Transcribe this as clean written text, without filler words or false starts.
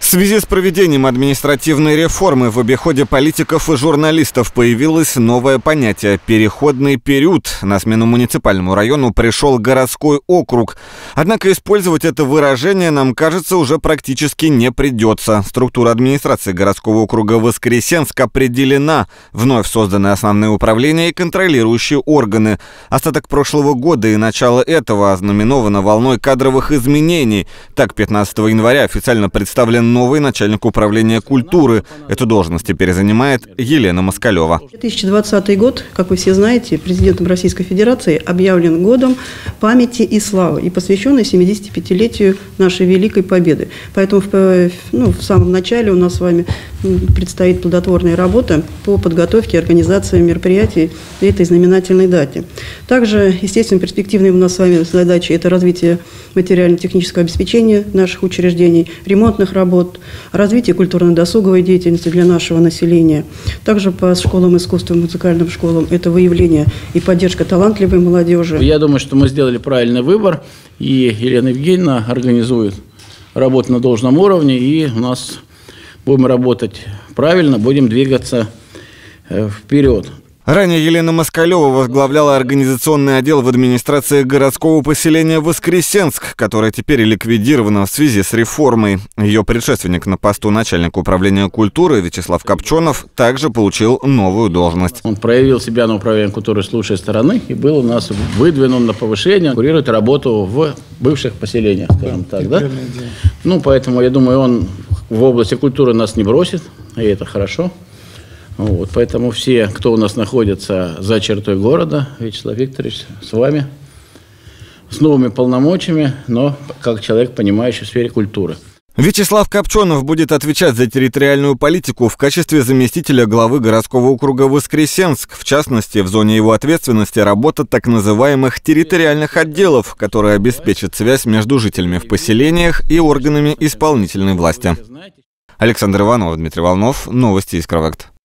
В связи с проведением административной реформы в обиходе политиков и журналистов появилось новое понятие – переходный период. На смену муниципальному району пришел городской округ. Однако использовать это выражение, нам кажется, уже практически не придется. Структура администрации городского округа Воскресенск определена. Вновь созданы основные управления и контролирующие органы. Остаток прошлого года и начало этого ознаменовано волной кадровых изменений. Так, 15 января официально представлен новый начальник управления культуры. Эту должность теперь занимает Елена Москалева. 2020 год, как вы все знаете, президентом Российской Федерации объявлен годом памяти и славы и посвященный 75-летию нашей Великой Победы. Поэтому в самом начале у нас с вами предстоит плодотворная работа по подготовке и организации мероприятий этой знаменательной дате. Также, естественно, перспективные у нас с вами задачи – это развитие материально-технического обеспечения наших учреждений, ремонтных работ, развитие культурно-досуговой деятельности для нашего населения. Также по школам искусства, музыкальным школам – это выявление и поддержка талантливой молодежи. Я думаю, что мы сделали правильный выбор, и Елена Евгеньевна организует работу на должном уровне, и у нас будем работать правильно, будем двигаться вперед. Ранее Елена Москалева возглавляла организационный отдел в администрации городского поселения Воскресенск, которое теперь ликвидировано в связи с реформой. Ее предшественник на посту начальника управления культуры Вячеслав Копченов также получил новую должность. Он проявил себя на управлении культуры с лучшей стороны и был у нас выдвинут на повышение, курирует работу в бывших поселениях, скажем так, да? Поэтому, я думаю, он в области культуры нас не бросит, и это хорошо. Поэтому все, кто у нас находится за чертой города, Вячеслав Викторович, с вами, с новыми полномочиями, но как человек, понимающий в сфере культуры. Вячеслав Копченов будет отвечать за территориальную политику в качестве заместителя главы городского округа Воскресенск. В частности, в зоне его ответственности работа так называемых территориальных отделов, которые обеспечат связь между жителями в поселениях и органами исполнительной власти. Александр Иванов, Дмитрий Волнов. Новости Искровект.